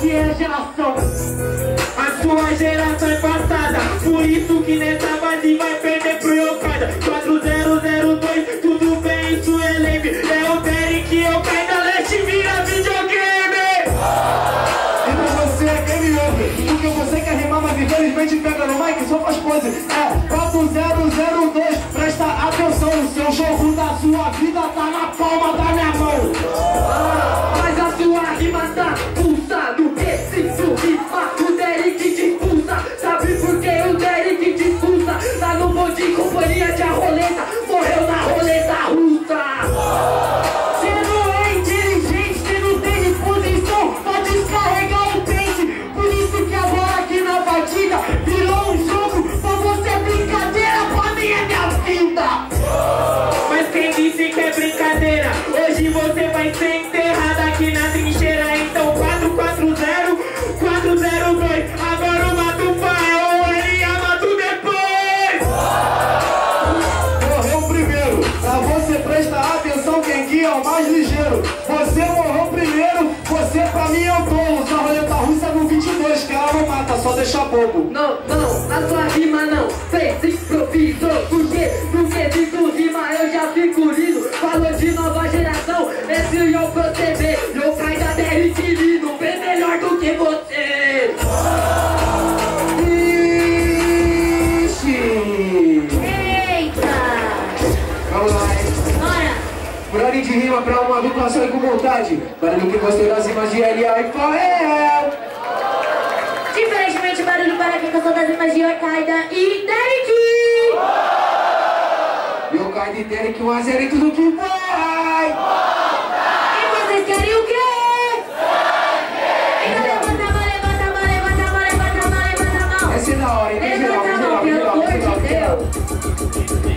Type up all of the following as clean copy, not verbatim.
que é a geração. A sua geração é passada, por isso que nessa base vai perder pro Yokaida. 4002, tudo bem, isso é leve. É o Derek, Yokaida, Leste vira videogame. Então você é game over, porque você quer rimar, mas infelizmente pega no mic, só faz pose. É 4002, presta atenção, o seu jogo da sua vida tá na palma da minha mão. Mas a sua rima tá pulsa no que se rima, o Derek te expulsa. Sabe por que o Derek te expulsa? Tá no monte de companhia de a roleta, morreu na roleta russa. Você não é inteligente, você não tem disposição pra descarregar o pente. Por isso que agora aqui na partida virou um jogo, pra você é brincadeira, pra mim é minha vida. Mas quem disse que é brincadeira? Hoje você vai ser enterrado aqui na trincheira. Então 440, 402. Agora o mato vai, ou ele mato depois. Morreu primeiro, pra você prestar atenção, quem aqui é o mais ligeiro. Você morreu primeiro, você pra mim é o tolo. Sua roleta russa no 22, que ela não mata, só deixa bobo. Não, a sua rima não fez improviso, porque no quesito rima eu já fico lindo. Falou de nova geração, esse eu proceder. Yokaida Derek lindo, bem melhor do que você. Ixi. Eita! Vamos lá, hein? Bora! Por ordem de rima pra uma dupla só e com vontade. Barulho que gostou das rimas de L.A. e Fael. Diferentemente, barulho para quem gostou das rimas de Yokaida e Derek! Yokaida e Derek, 1 a 0 em tudo que vai! E vocês querem o quê? Então levanta a mão, levanta a mão, levanta a mão, levanta a mão, levanta a mão! Essa é da hora, hein? Levanta a mão, pelo amor de Deus!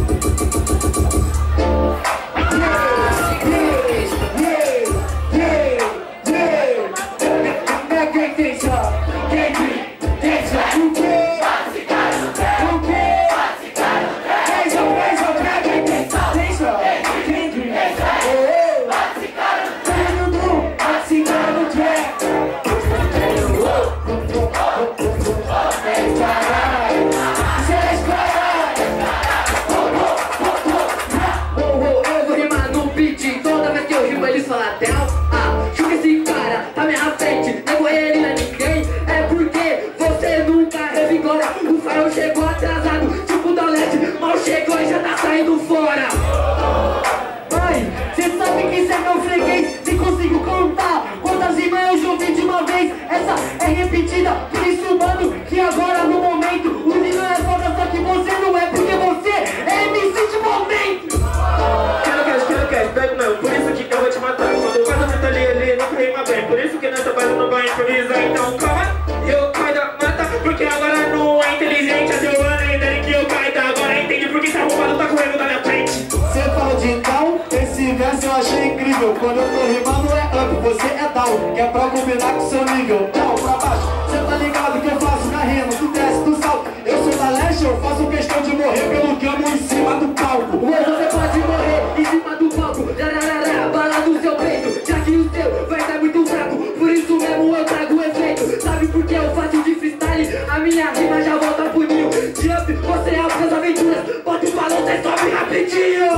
Chupa esse cara, tá minha frente, nego ele não é ninguém. É porque você nunca revigora. O farol chegou atrasado, tipo da LED, mal chegou e já tá saindo fora. Pai, cê sabe que cê é meu freguês, nem consigo contar quantas rimas eu joguei de uma vez. Essa é repetida, por isso mano, que agora no momento o nível é foda, só que você não é, porque você é MC de momento. Quero cash, pego não, por isso que eu vou te matar. Quando eu faço a ali, ele não rima bem. Por isso que nessa base não vai improvisar. Então calma, Yokaida mata, porque agora não é inteligente. A Giovanna e Derek Yokaida agora entende porque esse arrombado tá correndo da minha frente. Cê falou de então, esse verso eu achei incrível. Quando eu tô rimando é up, você é down, que é pra combinar com seu nível. Down pra baixo, cê tá ligado que eu faço na rima, tu desce, tu salta. Eu sou da Leste, eu faço questão de morrer pelo camo em cima do palco. Você pode morrer em cima do palco, jararará, bala no seu peito, já que o seu vai estar muito fraco. Por isso mesmo eu trago o efeito. Sabe por que eu faço de freestyle? A minha rima já volta pro ninho. Jump, você é as aventuras, bota o balão, cê sobe rapidinho.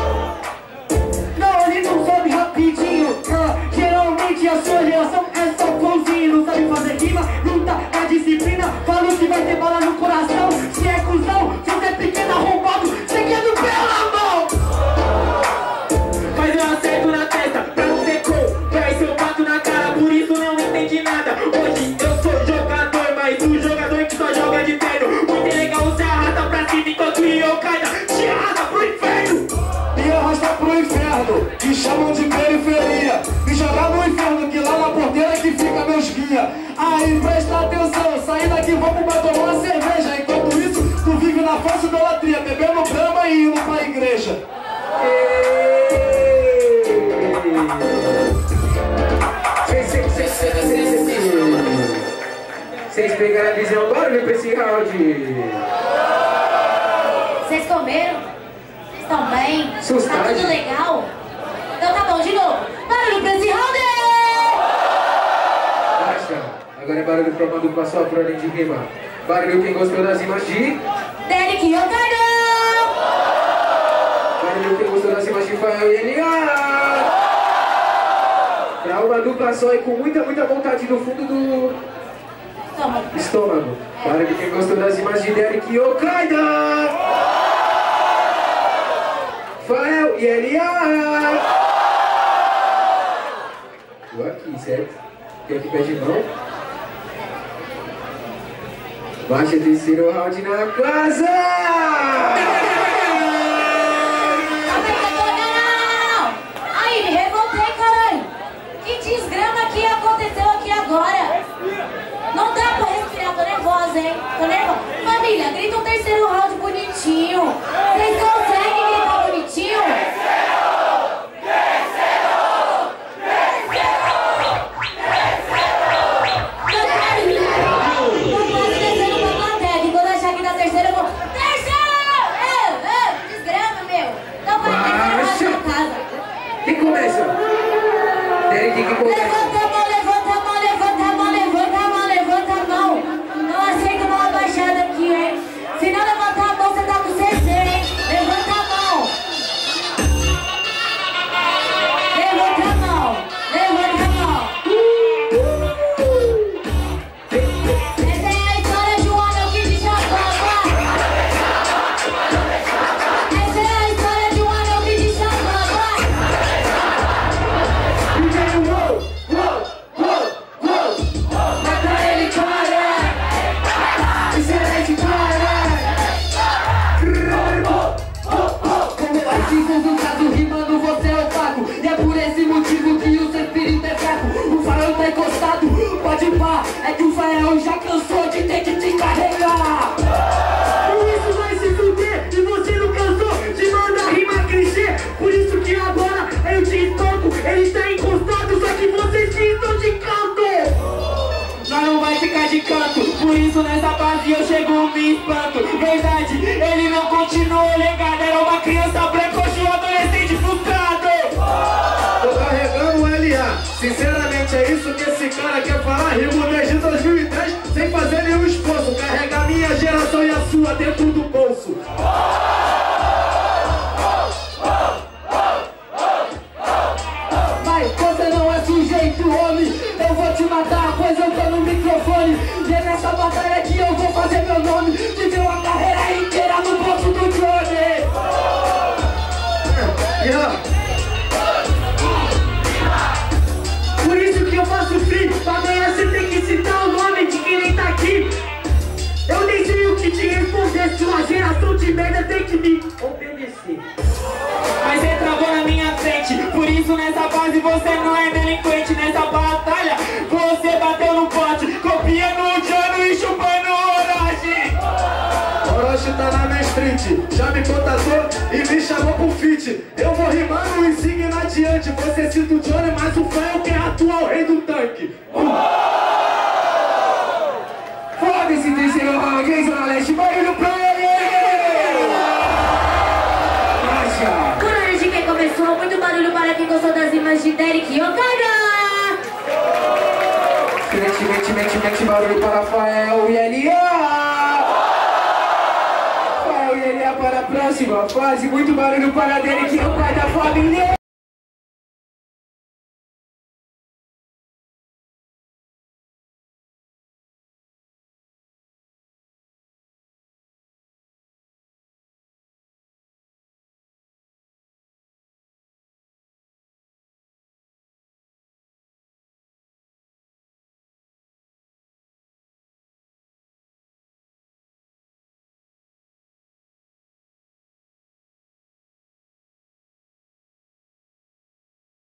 Não, ele não sobe rapidinho. Geralmente a sua reação é só flowzinho. Não sabe fazer rima, luta é disciplina. Falo que vai ter bala no coração. Se é cuzão, se você é pequeno arrombado, você quer no pé na mão. Mas eu acerto na testa, pra não ter cor. Véi, se eu bato na cara, por isso não entendi nada. Hoje eu sou jogador, mas o jogador que só joga de terno. Muito legal, você arrasta pra cima enquanto o Yokaida te arrasta pro inferno. Me arrasta pro inferno, que chamam de periferia. Me jogar no inferno, que lá na porteira que fica meus guia. Aí presta atenção, sair daqui vamos pra tomar uma cerveja. Enquanto isso, tu vive na falsa idolatria, bebendo brama e indo pra igreja. Vocês pegaram a visão agora, vem pra esse round. Vocês comeram? Vocês estão bem? Sustagem. Tá tudo legal? Então tá bom, de novo. Barulho pra esse round! Agora é barulho pra uma dupla só, por além de rima. Barulho quem gostou das rimas de... Derek Ocardão! Barulho quem gostou das rimas de Fael e Elias! Pra uma dupla só e com muita vontade no fundo do... estômago. Barulho quem gostou das rimas de Derek Ocardão! Fael e Elias! Tô aqui, certo? Quem aqui pede mão? Baixa terceiro round na casa! Aí, me revoltei, caralho! Que desgrama que aconteceu aqui agora! Não dá pra respirar, tô nervosa, hein? Tô nervosa. Família, grita um terceiro round bonitinho! Vocês conseguem gritar bonitinho? Quem começa? Derek, quem começa? Levanta a mão, levanta a mão, levanta a mão, levanta a mão, levanta a mão. Não aceito mão abaixada aqui, hein? Se não levantar a mão, você tá com CC, hein? Levanta a mão. Levanta a mão, levanta a mão. Essa é a história de um anão que te chamava. Essa é a história de um anão que te chamava. Rimando você é opaco, e é por esse motivo que o seu espírito é fraco. O farol tá encostado, pode ir pá. É que o farol já cansou de ter que te carregar. Por isso vai se fuder e você não cansou de mandar rima clichê. Por isso que agora eu te espanco. Ele tá encostado, só que vocês que estão de canto. Nós não vai ficar de canto, por isso nessa base eu chego me espanto. Verdade, ele não continuou legado, era uma criança branca, hoje um adolescente frustrado. Tô carregando o LA. Sinceramente é isso que esse cara quer falar. Rimo desde 2010 sem fazer nenhum esforço. Carregar minha geração e a sua dentro do bolso. Mas você não é sujeito, homem. Eu vou te matar, pois eu tô no microfone. E é nessa batalha que eu vou fazer meu nome. Viver uma carreira inteira no bolso do Johnny. Por isso que eu faço free. Pra ganhar você tem que citar o nome de quem nem tá aqui. Eu nem sei o que te responder. Sua geração de merda tem que me obedecer. Mas você travou na minha frente, por isso nessa base você não é delinquente. Nessa batalha você bateu no pote, copiando o Jano e chupando o Orochi. Orochi tá na minha street, já me contatou e me chamou pro feat. Eu vou rimando e seguindo adiante. Você cita o Johnny, mas o Fael que é atual rei do tanque. Foda-se, terceiro round, hein, Zona Leste. Barulho pra ele! Por de quem começou, muito barulho para quem gostou das rimas de Derek Ocardão. Mete barulho para Fael e Elias. Fael e Elias para a próxima fase. Muito barulho para Derek Ocardão, família.